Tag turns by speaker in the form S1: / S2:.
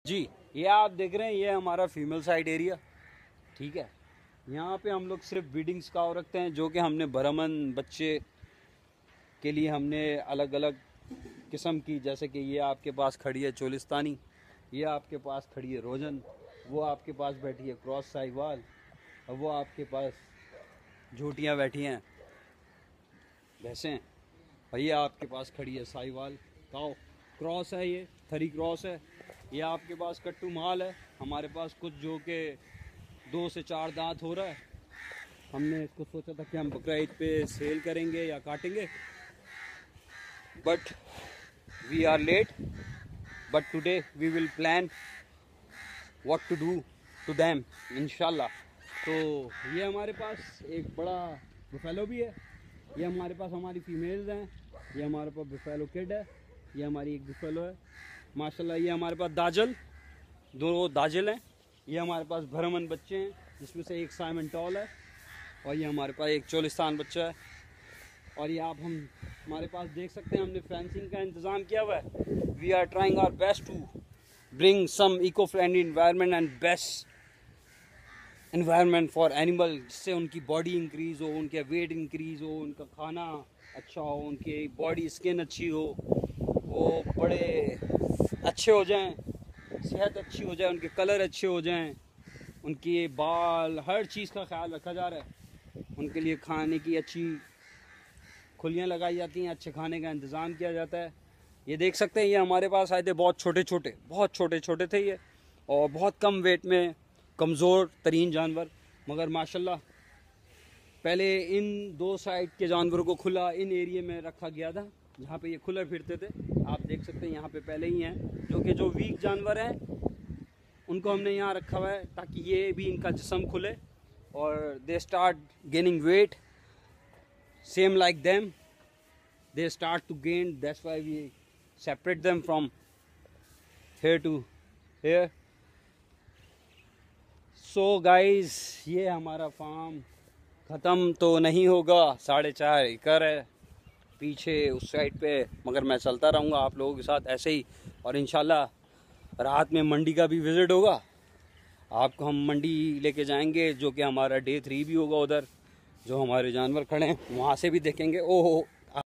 S1: जी, ये आप देख रहे हैं, ये हमारा फीमेल साइड एरिया। ठीक है, यहाँ पे हम लोग सिर्फ ब्रीडिंग्स काव रखते हैं, जो कि हमने बरमन बच्चे के लिए हमने अलग अलग किस्म की, जैसे कि ये आपके पास खड़ी है चोलिस्तानी, ये आपके पास खड़ी है रोजन, वो आपके पास बैठी है क्रॉस साहिवाल, और वो आपके पास झूटियाँ बैठी हैं भैंसें, और ये आपके पास खड़ी है साहिवाल काव क्रॉस है, ये थरी क्रॉस है। ये आपके पास कट्टू माल है, हमारे पास कुछ जो कि 2 से 4 दांत हो रहा है। हमने इसको सोचा था कि हम बकरा ईद पे सेल करेंगे या काटेंगे, but we are late, but today we will plan what to do to them इंशाल्लाह। तो ये हमारे पास एक बड़ा बुफेलो भी है, ये हमारे पास हमारी फीमेल्स हैं, ये हमारे पास बुफेलो किड है, ये हमारी एक बुफेलो है माशाल्लाह। ये हमारे पास दाजल, 2 दाजल हैं। ये हमारे पास भरमन बच्चे हैं, जिसमें से एक साइमन टॉल है, और ये हमारे पास एक चोलिस्तान बच्चा है। और ये आप हमारे पास देख सकते हैं, हमने फेंसिंग का इंतज़ाम किया हुआ है। We are trying our best to bring some eco friendly environment and best environment for animal, जिससे उनकी बॉडी इंक्रीज़ हो, उनके वेट इंक्रीज़ हो, उनका खाना अच्छा हो, उनकी बॉडी स्किन अच्छी हो, वो बड़े अच्छे हो जाएं, सेहत अच्छी हो जाए, उनके कलर अच्छे हो जाएं, उनके बाल, हर चीज़ का ख्याल रखा जा रहा है। उनके लिए खाने की अच्छी खुलियाँ लगाई जाती हैं, अच्छे खाने का इंतज़ाम किया जाता है। ये देख सकते हैं, ये हमारे पास आए थे बहुत छोटे छोटे थे ये, और बहुत कम वेट में कमज़ोर तरीन जानवर, मगर माशाल्लाह पहले इन 2 साइड के जानवरों को खुला इन एरिया में रखा गया था, जहाँ पे ये खुले फिरते थे। आप देख सकते हैं यहाँ पे पहले ही हैं, जो वीक जानवर हैं उनको हमने यहाँ रखा हुआ है, ताकि ये भी इनका जिस्म खुले और they start gaining weight same like them, they start to gain, that's why we separate them from here to here. So guys, ये हमारा फार्म ख़त्म तो नहीं होगा, 4.5 एकड़ है पीछे उस साइड पे, मगर मैं चलता रहूँगा आप लोगों के साथ ऐसे ही। और इंशाल्लाह रात में मंडी का भी विज़िट होगा, आपको हम मंडी लेके जाएंगे, जो कि हमारा डे 3 भी होगा। उधर जो हमारे जानवर खड़े हैं वहाँ से भी देखेंगे। ओहो,